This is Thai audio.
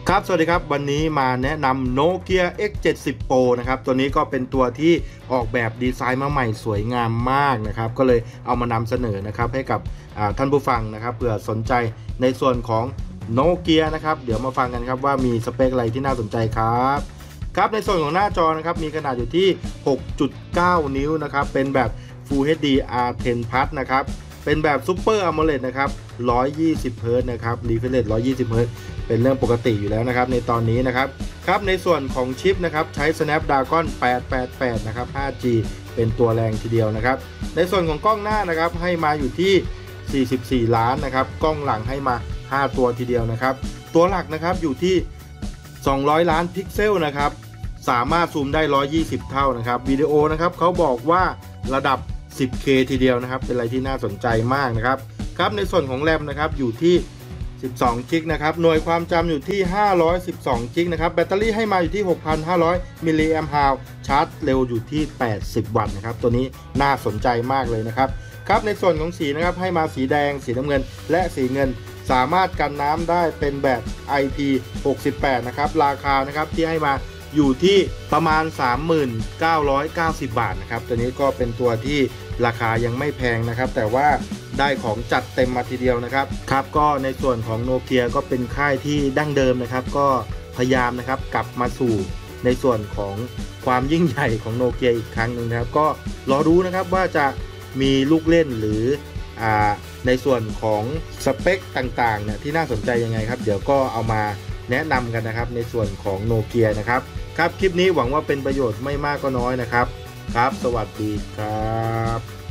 ครับสวัสดีครับวันนี้มาแนะนำ Nokia X70 Pro นะครับตัวนี้ก็เป็นตัวที่ออกแบบดีไซน์มาใหม่สวยงามมากนะครับก็เลยเอามานำเสนอนะครับให้กับท่านผู้ฟังนะครับเผื่อสนใจในส่วนของ Nokia นะครับเดี๋ยวมาฟังกันครับว่ามีสเปคอะไรที่น่าสนใจครับในส่วนของหน้าจอนะครับมีขนาดอยู่ที่ 6.9 นิ้วนะครับเป็นแบบ Full HD R10 Plus นะครับเป็นแบบ Super AMOLED นะครับ120 Hz นะครับ Refresh Rate 120 Hz เป็นเรื่องปกติอยู่แล้วนะครับในตอนนี้นะครับในส่วนของชิปนะครับใช้ Snapdragon 888นะครับ 5G เป็นตัวแรงทีเดียวนะครับในส่วนของกล้องหน้านะครับให้มาอยู่ที่44ล้านนะครับกล้องหลังให้มา5ตัวทีเดียวนะครับตัวหลักนะครับอยู่ที่200ล้านพิกเซลนะครับสามารถซูมได้120เท่านะครับวิดีโอนะครับเขาบอกว่าระดับ 10K ทีเดียวนะครับเป็นอะไรที่น่าสนใจมากนะครับในส่วนของแรมนะครับอยู่ที่12 กิกนะครับหน่วยความจำอยู่ที่512 กิกนะครับแบตเตอรี่ให้มาอยู่ที่ 6,500 มิลลิแอมป์ฮาวชาร์จเร็วอยู่ที่80 วัตต์นะครับตัวนี้น่าสนใจมากเลยนะครับในส่วนของสีนะครับให้มาสีแดงสีน้ำเงินและสีเงินสามารถกันน้ำได้เป็นแบบ IP68 นะครับราคานะครับที่ให้มาอยู่ที่ประมาณ 3990 บาทนะครับตัวนี้ก็เป็นตัวที่ราคายังไม่แพงนะครับแต่ว่าได้ของจัดเต็มมาทีเดียวนะครับก็ในส่วนของโนเกียก็เป็นค่ายที่ดั้งเดิมนะครับก็พยายามนะครับกลับมาสู่ในส่วนของความยิ่งใหญ่ของโนเกียอีกครั้งหนึ่งนะครับก็รอดูนะครับว่าจะมีลูกเล่นหรือในส่วนของสเปคต่างๆเนี่ยที่น่าสนใจยังไงครับเดี๋ยวก็เอามาแนะนำกันนะครับในส่วนของโนเกียนะครับคลิปนี้หวังว่าเป็นประโยชน์ไม่มากก็น้อยนะครับสวัสดีครับ